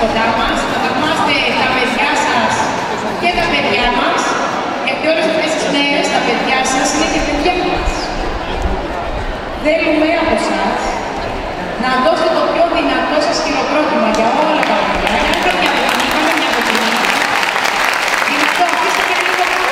κοντά μας, να θαυμάστε τα παιδιά σας και τα παιδιά μας, γιατί όλες αυτές τις μέρες τα παιδιά σας είναι και παιδιά μας. Θέλουμε από εσάς να δώσετε το πιο δυνατό σας χειροκρότημα για όλα τα παιδιά. Για να παιδιά δεν πάμε μια κοντινή. Δυνατό, αφήστε και λίγο πάνω.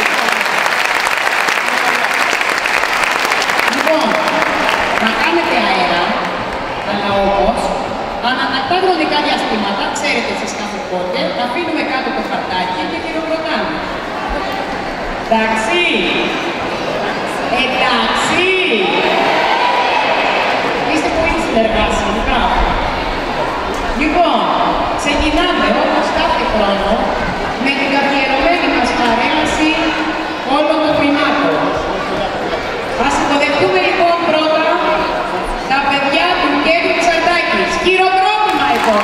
Λοιπόν, να κάνετε αέρα, αλλά όμως, ανατακτά χρονικά διαστήματα, ξέρετε εσείς κάθε πότε, αφήνουμε κάτω το χαρτάκι και χειροκροτάμε. Εντάξει. Εντάξει. Είστε πολύ συνεργάσιμοι, μπράβο. Λοιπόν, ξεκινάμε όπως κάθε χρόνο με την καθιερωμένη μας παρέλαση όλων των τμήματων. Ας υποδεχτούμε λοιπόν πρώτα τα παιδιά του Κέβιν Τσαρτάκης. Χειροκρότημα λοιπόν.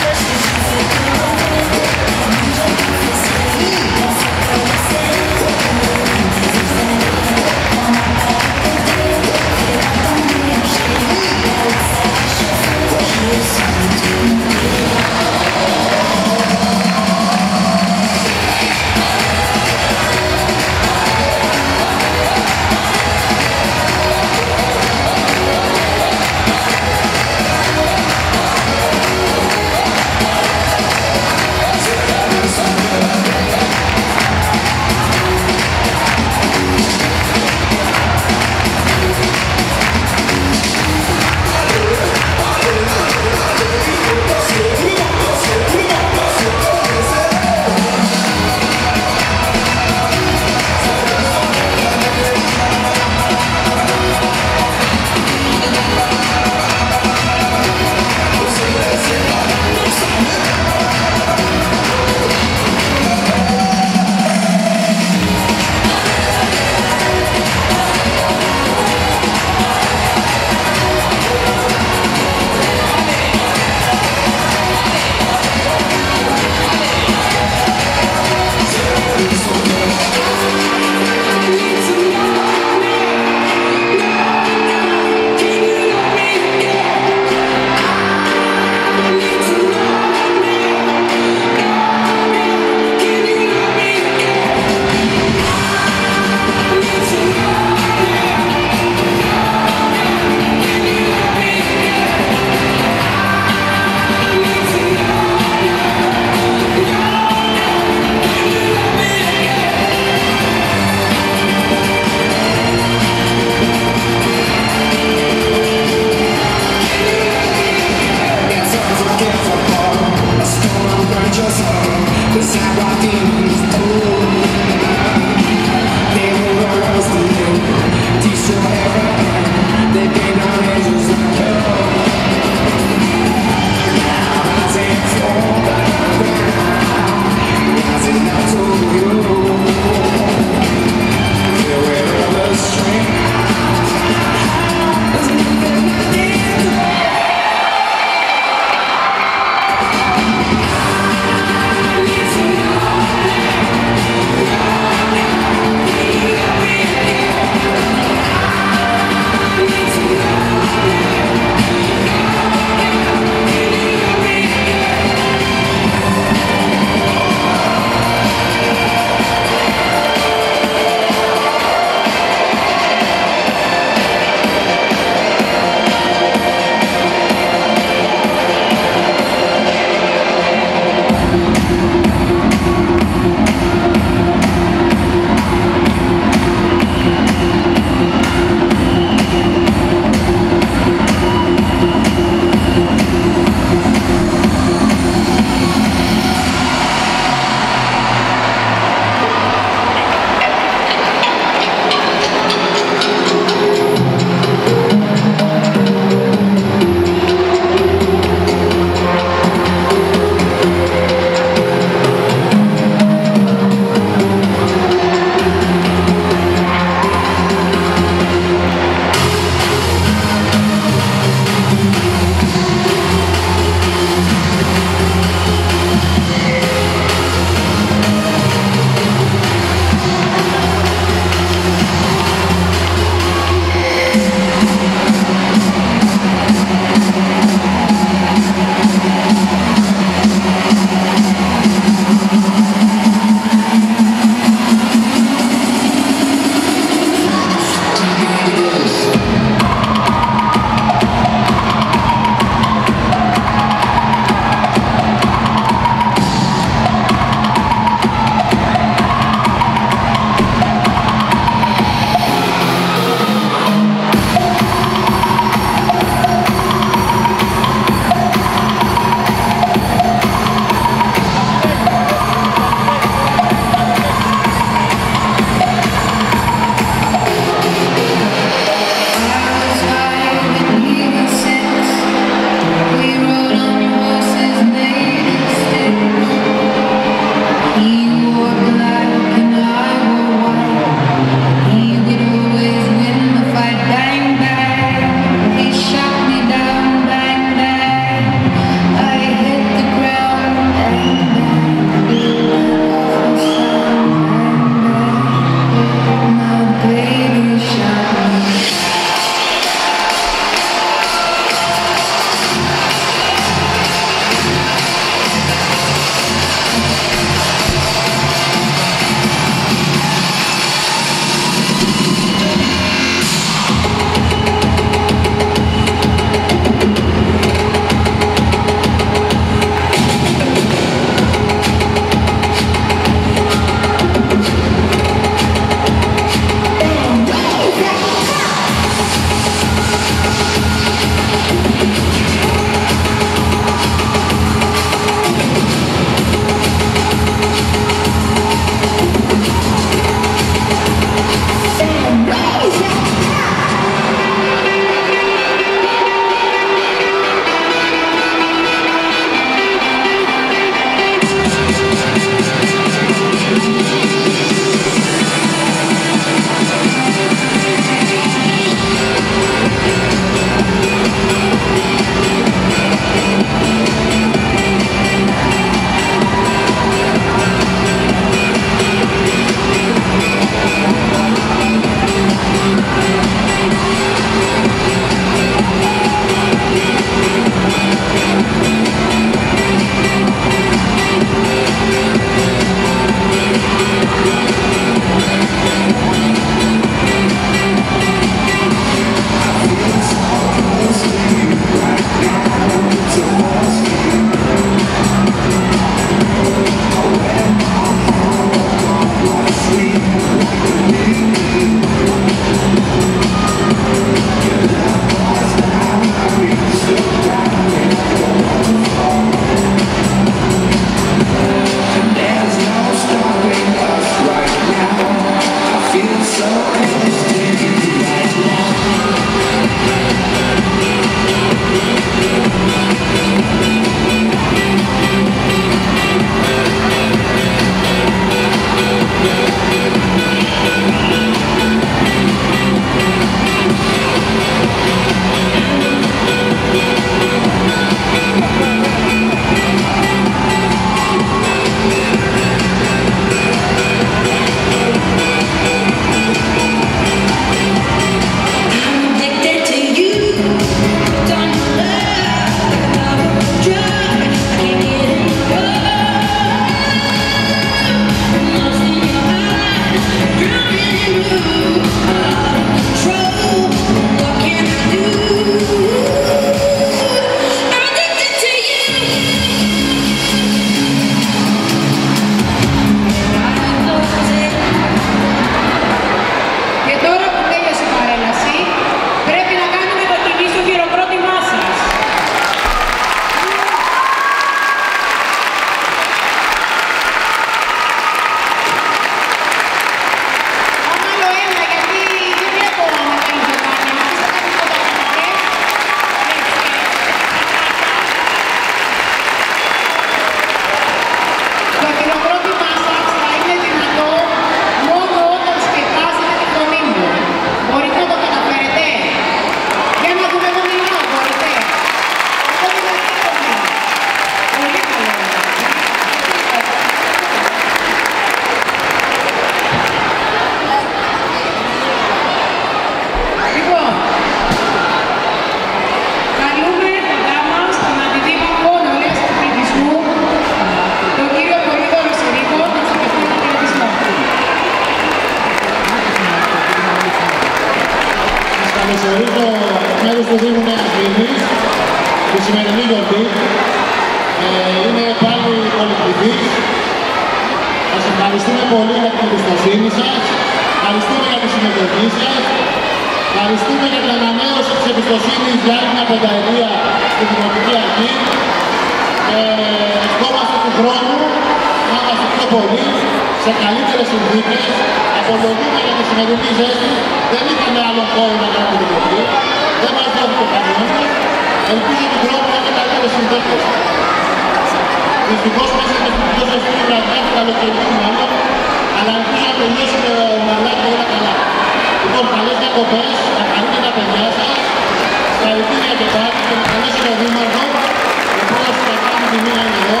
Καλωσορίζω μέρους του Δήμου Νέας Μήνης, τη σημερινή γιορτή. Είναι πάλι πολυπληθής. Σας ευχαριστούμε πολύ για την εμπιστοσύνη σας. Ευχαριστούμε για τη συμμετοχή σας. Ευχαριστούμε για την ανανέωση της εμπιστοσύνης για άλλη μια πενταετία στην Δημοτική Αρχή. Ευχόμαστε του χρόνου να είμαστε πιο πολύ, σε καλύτερες συνθήκες. Απολογούμε για τη σημερινή ζέστη. Δεν είχαμε άλλο χώρο να κάνουμε την εκπομπή. Δεν μας δόθηκε κανόνας. Ελπίζω του χρόνου να έχουμε καλύτερες συνθήκες. Δυστυχώς μέσα και στην πιο ζεστή βραδιά του καλοκαιριού μάλλον, αλλά ελπίζω να τελειώσουμε ομαλά και όλα καλά. Λοιπόν, καλές διακοπές, να χαρείτε τα παιδιά σας, συγχαρητήρια και πάλι και να καλέσω τον Δήμαρχο, ο οποίος θα κάνει τη μία είναι εδώ,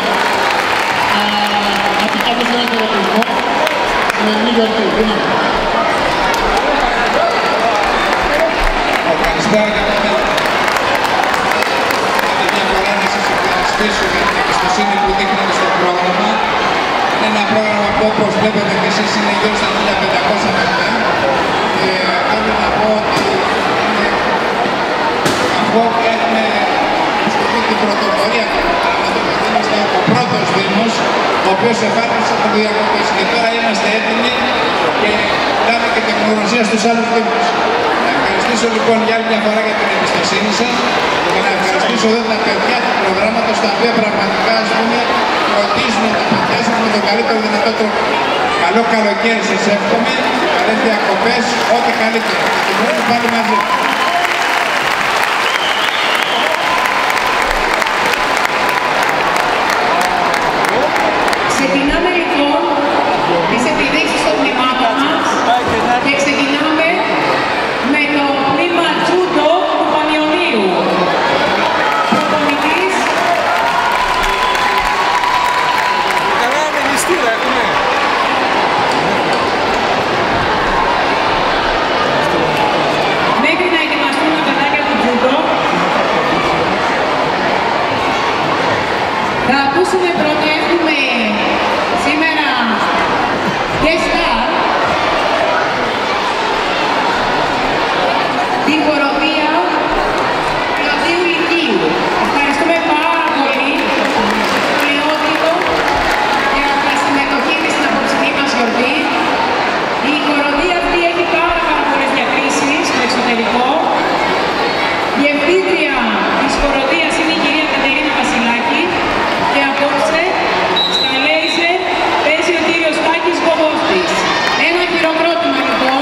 να πει κάποιος ένα χαιρετισμό, σημερινή γιορτή. Καλησπέρα και από μένα. Για μια φορά να σας ευχαριστήσω για την εμπιστοσύνη που δείχνετε στο πρόγραμμα. Είναι ένα πρόγραμμα που, όπως βλέπετε και εσείς, είναι γύρω στα 1500 παιδιά. Και θέλω να πω ότι αφού έχουμε στηθεί την πρωτοβορία του προγράμματος, είμαστε ο πρώτος Δήμος ο οποίος εφάρμοσε το διακοπές και τώρα είμαστε έτοιμοι και δάμε και τεχνογνωσία στους άλλους Δήμους. Να ευχαριστήσω λοιπόν για άλλη μια φορά για την εμπιστοσύνη σας και να ευχαριστήσω εδώ τα παιδιά του προγράμματος, τα οποία πραγματικά φροντίζουν τα παιδιά σας με τον καλύτερο δυνατό τρόπο. Καλό καλοκαίρι σας εύχομαι, καλές διακοπές, ό,τι καλύτερο. Και την πρώτη πάλι μαζί. Ξεκινάμε λοιπόν τις επιδείξεις των τμήματων μας και ξεκινάμε με το τμήμα Τζούντο του Πανιωνίου. Προπονητής μέχρι να ετοιμαστούν τα παιδάκια του Τζούντο θα ακούσουμε πρώτα, έχουμε σήμερα guest star την χοροδία Πλατείου Λυκείου. Ευχαριστούμε πάρα πολύ τον Λεόντιτο για τη συμμετοχή της στην απόψινή μας γιορτή. Η χοροδία αυτή έχει πάρα πολλές διακρίσεις στο εξωτερικό. Διευθύντρια της χοροδίας είναι η κυρία Κατερίνα Βασιλάκη και απόψε στα λέιζερ παίζει ο κύριος Τάκης Γοβόστης. Ένα χειροκρότημα λοιπόν.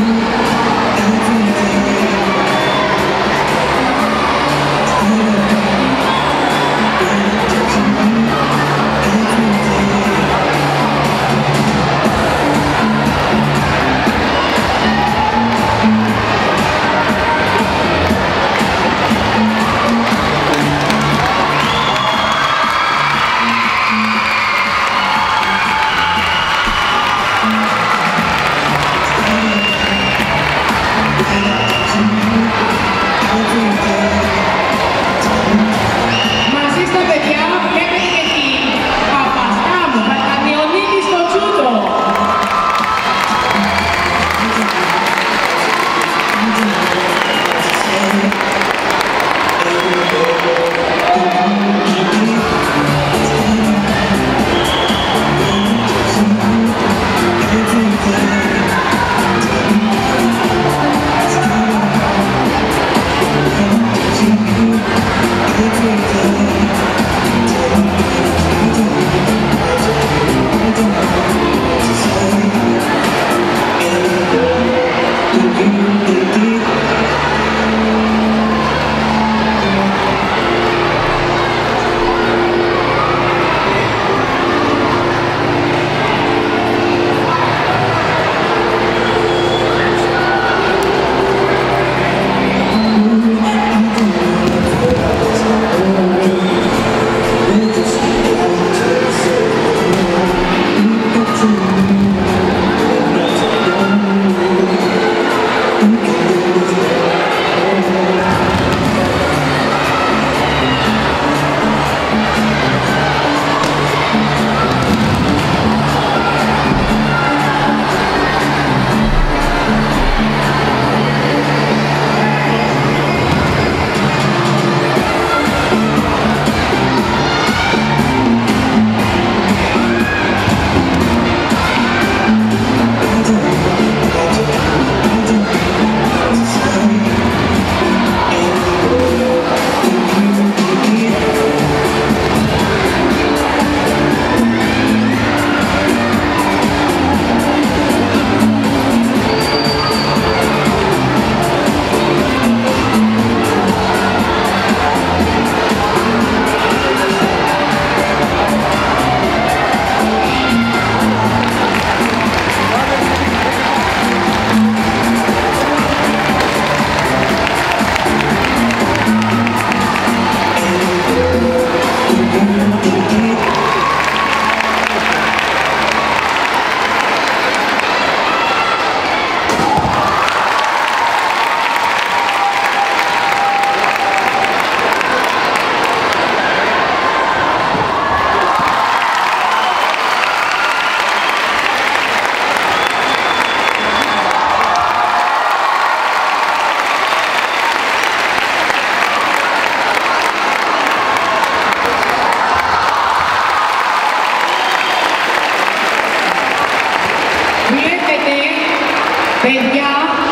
παιδιά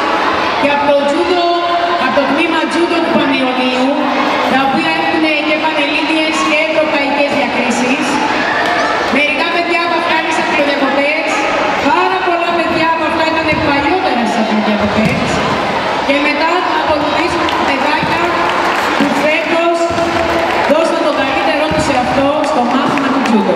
και από το τμήμα τζούντο του Πανιωνίου, τα οποία έχουν και πανελλήνιες και ευρωπαϊκές διακρίσεις. Μερικά παιδιά από αυτά είναι σαφριοδιακοτές, πάρα πολλά παιδιά από αυτά ήταν παλιότερα σαφριοδιακοτές και μετά θα ακολουθήσουν παιδάκια που φέτος δώσαν το καλύτερό τους σε αυτό στο μάθημα του τζούντο.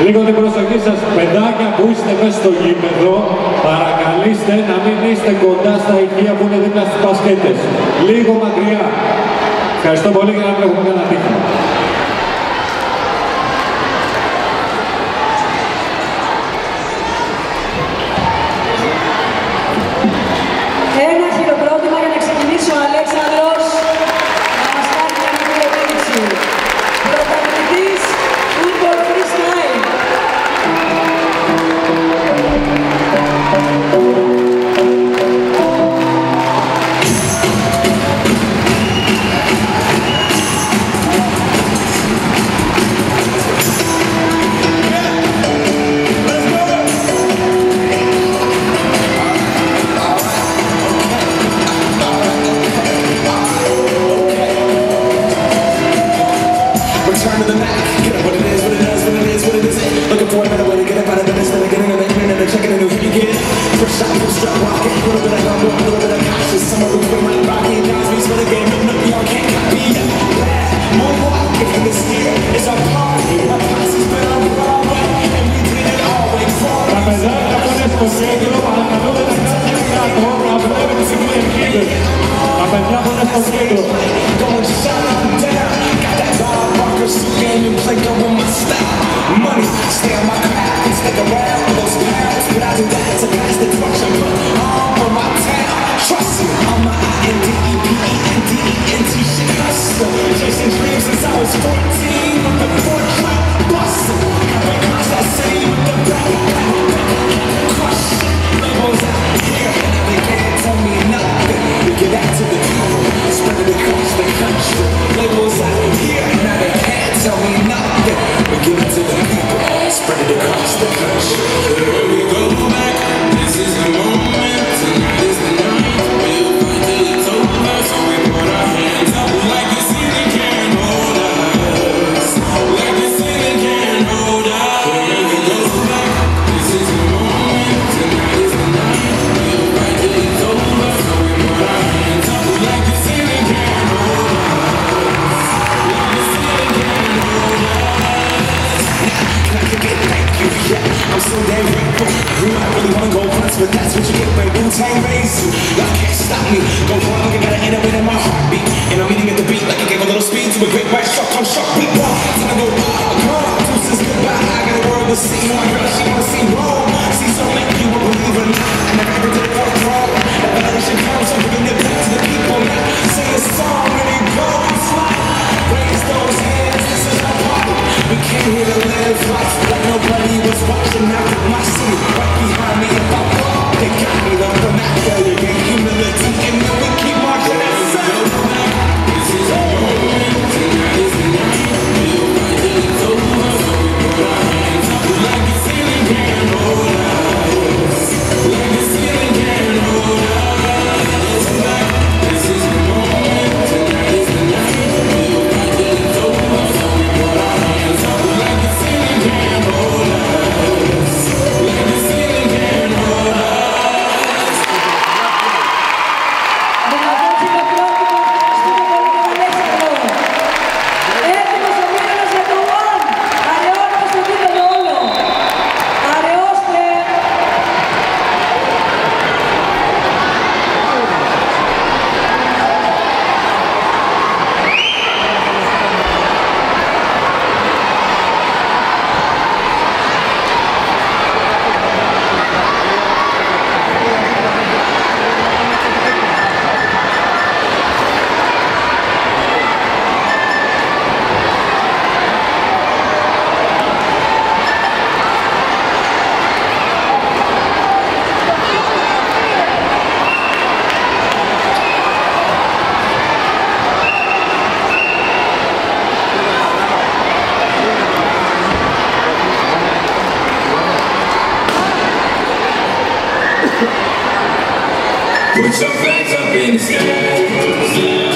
Λίγο την προσοχή σας, παιδάκια που είστε μέσα στο γήπεδο, παρακαλείστε να μην είστε κοντά στα ηχεία που είναι δίπλα στις μπασκέτες. Λίγο μακριά. Ευχαριστώ πολύ για να μην έχουμε κανένα τύχημα. Ένα χειροκρότημα για να ξεκινήσει ο Αλέξανδρος να μας κάνει μια μικρή επίδειξη. Πρωταθλητής Football Freestyle. Return to the Mac, get up what it is, what it does, what it is, what it isn't. Looking for a better way to get up out of bed instead of getting in the evening and then checking a new hit you get. First shot, full strut walking, a little bit of humble, a little bit of cautious. Somewhere between my Rocky and Cosby's for the game, but y'all can't copy it. More walking this year is our party. Our posse's been on Broadway, and we did it always for Τα παιδάκια που είναι στο κέντρο παρακαλούνται να κάνουν κάτω, να βλέπετε τις εκκίνητες. Τα παιδιά που είναι στο κέντρο. Going shut down, got that Bob Barker suit game and play go with my style. Money, stay on my craft and stick around for those pounds. But I do that to pass the torch and put on for my town. Trust me, I'm my INDEPENDENT shit hustler. Chasing dreams since I was 14 with the 4-track bustle. Having cars that city with the back. Crush it, labels out here, and now they can't tell me nothing. We give that to the people, spread it across the country. Labels out here, and now they can't tell me nothing. We give it to the people, spread it across the country. Here we go back, this is the moment, tonight is the night. We'll fight till it's over, so we put our hands up like the ceiling can't hold us. Like the ceiling can't hold us. Here we go back, this is the moment, tonight is the night. We'll fight till it's over, so we put our hands up like the ceiling can't hold us. Like the ceiling can't hold us. Can I forget thank you? Yeah, I'm so damn grateful. You might really wanna go once, but that's what you get when Wu-Tang raised you. Y'all can't stop me. Go wrong, you gotta end up in my heartbeat. And I'm eating at the beat like it gave a little speed to a great white shark. I'm shark beat. Time to go come. Deuces goodbye. I got a world to see. My girl, she wanna see Rome. See so many you won't believe it or not. I never ever did it all wrong. That validation comes from giving it back to the people. Now sing a song and it goes like raise those hands. This is our party. We came here to live life like nobody was watching out of my city. Right behind me, if I fall, they got me on the map. Failure, gain humility, and then we keep marching. This is our moment, tonight is the night. We'll fight till it's over, so we put our hands up like the ceiling can't hold us. Like the ceiling can't hold us. This is the moment, tonight is the night. We'll fight till it's over, so we put our hands up like the ceiling can't hold us. Like the ceiling can't hold us. Δυνατό χειροκρότημα, ευχαριστούμε πολύ τον Αλέξανδρο. Έτοιμος ο μήνας για το One. Αραιώνουμε στο γήπεδο όλο. Αραιώστε. Put your flags up in the sky.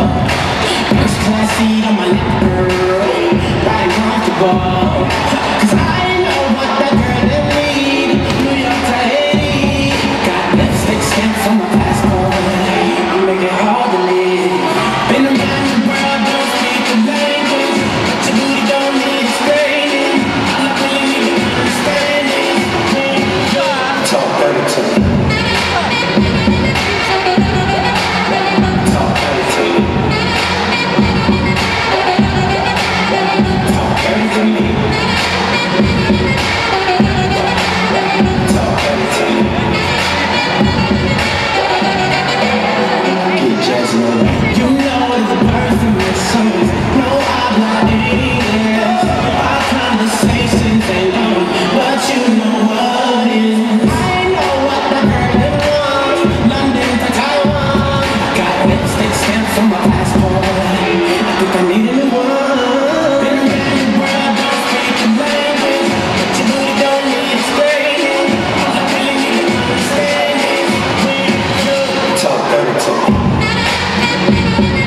First class seat on my lap, girl, riding comfortable. 'Cause I know what that girl them need. New York to Haiti, got lipstick stamps on my passport. I'm making hard to live. Been around the world, don't speak the language, but your booty don't need explaining. All I really need to understand is when you talk dirty to me. Talk dirty to me. Talk dirty to me. Talk dirty to me. Get jazzy on that. You know the person with songs. No habla English. Our conversations ain't long, but you know what is. I know what the girl wants. London to Taiwan. Got lipstick stamps on my passport. I think I need a new one. Been around the world, don't speak the language, but your booty don't need explaining. All I really need to understand is when you talk dirty to me.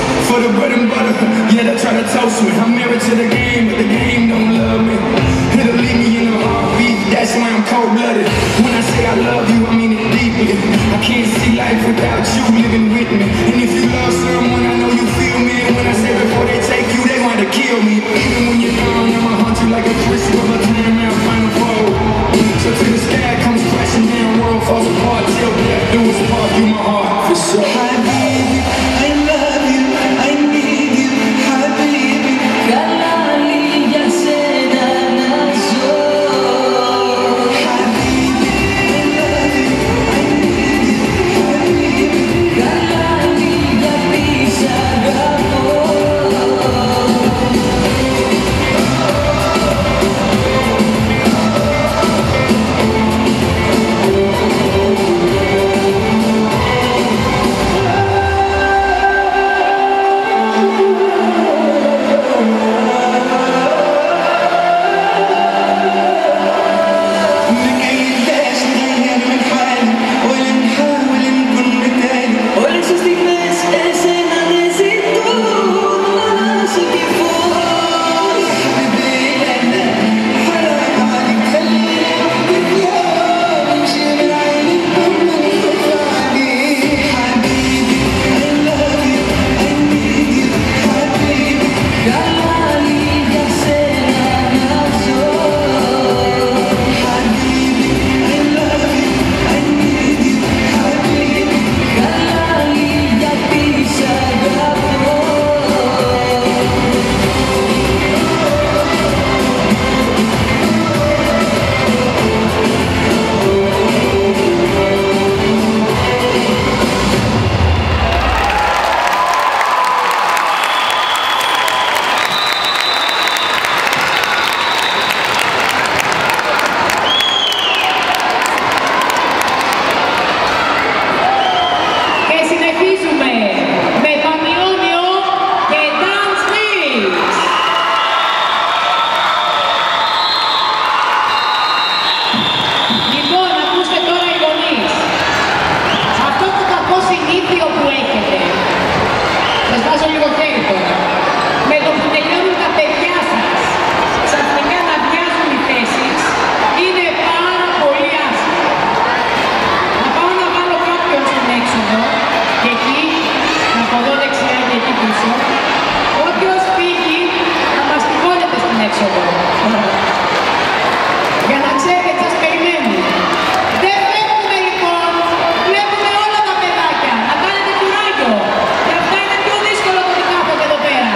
for the bread and butter. Yeah, they try to toast me. I'm married to the game, but the game don't love me. It'll leave me in a heartbeat. That's why I'm cold-blooded. When I say I love you, I mean it deeply. I can't see life without you living with me. And if you love someone, I know you feel me. And when I say before they take you, they want to kill me. Even when you're gone, I'ma haunt you like a crystal of a time out final fold. So till the sky comes crashing down, world falls apart. Till death do us part, you my heart for sure. Hi baby, I love you, I need you. Hi baby, kalali ya seda nazo. Hi baby, I love you, I need you. Hi baby, kalali ya bisa gamo. Εδώ πέρα.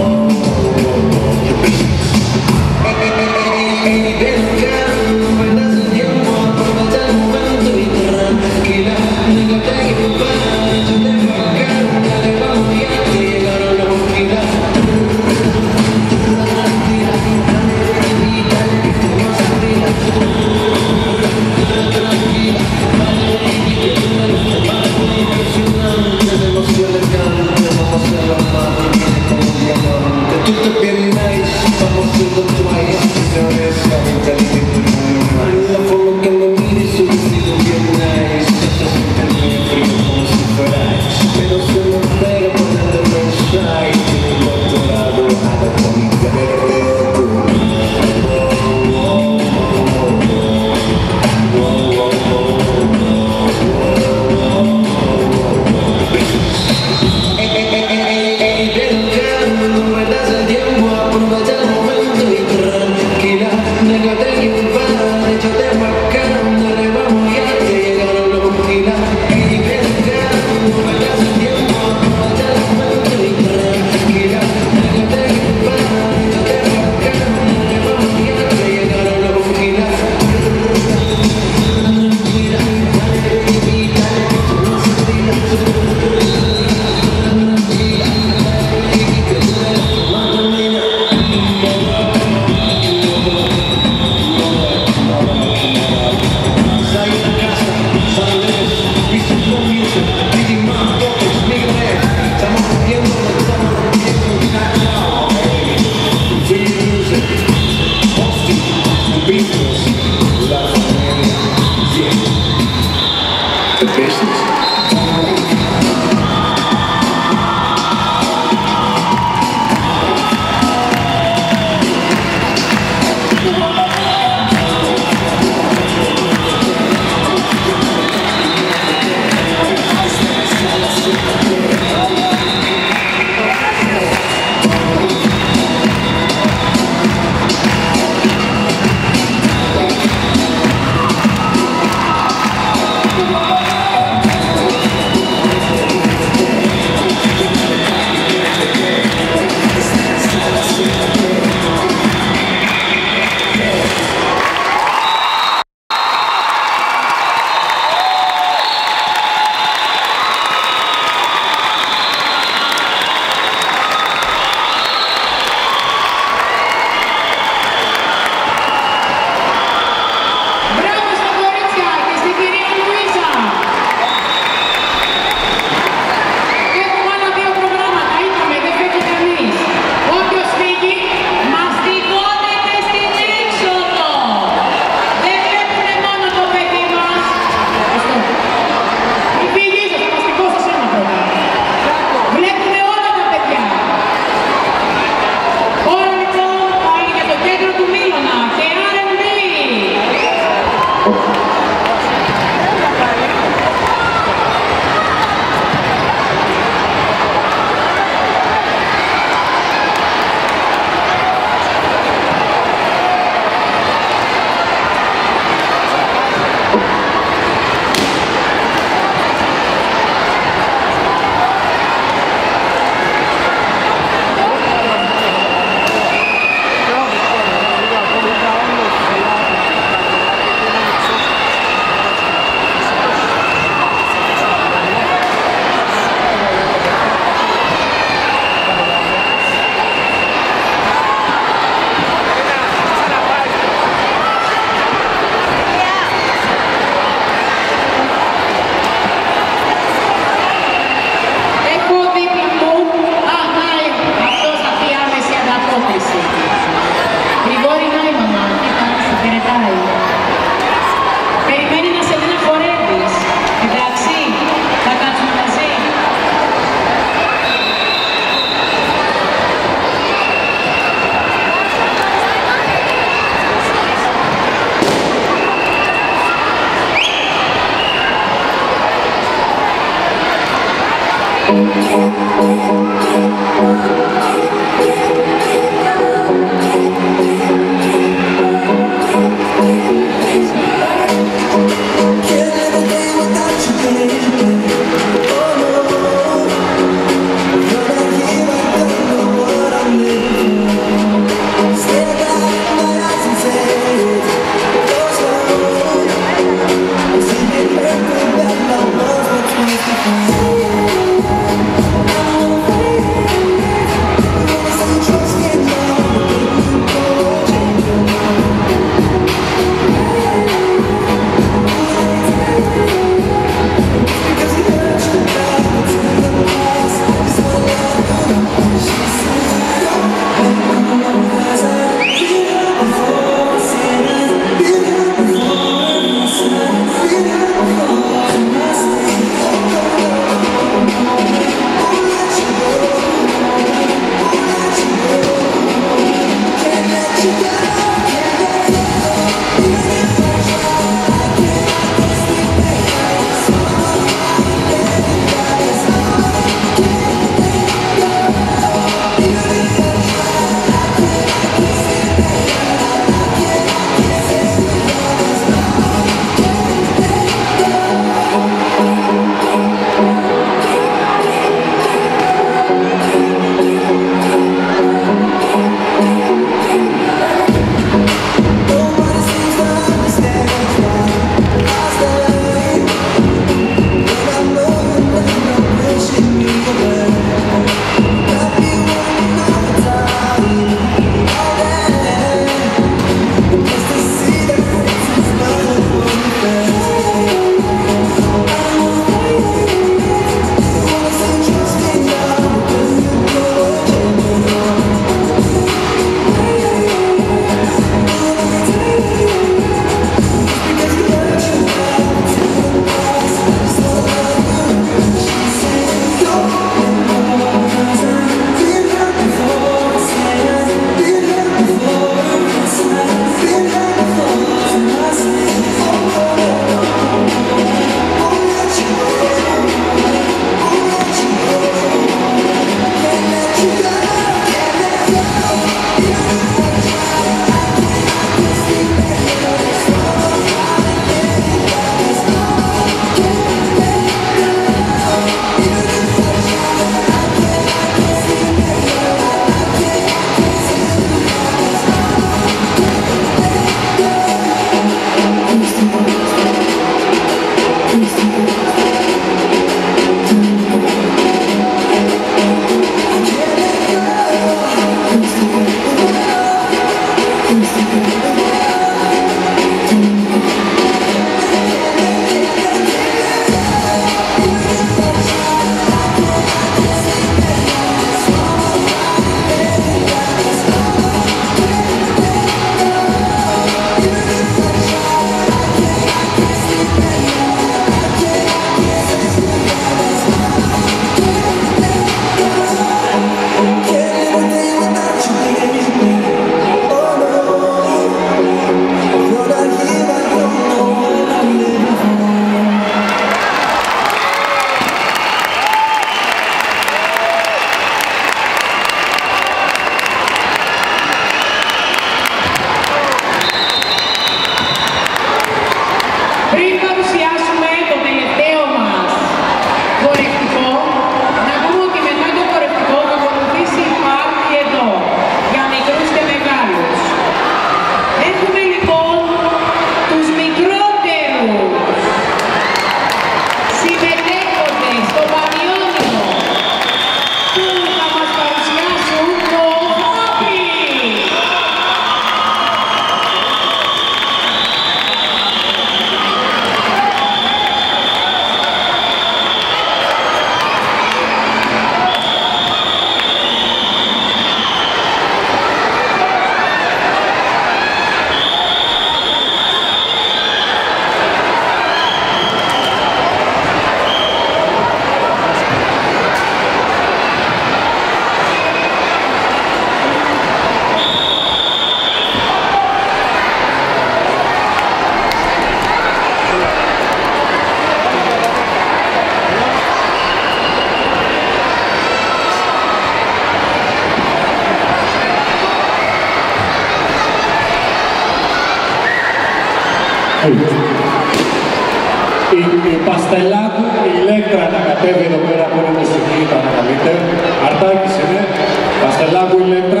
Η Παστελάκου, η Ηλέκτρα να κατέβει εδώ πέρα που είναι στη γήτα να τα δείτε. Αρτάκης είναι. Παστελάκου, Ηλέκτρα.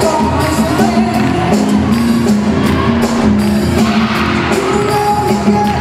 Yeah.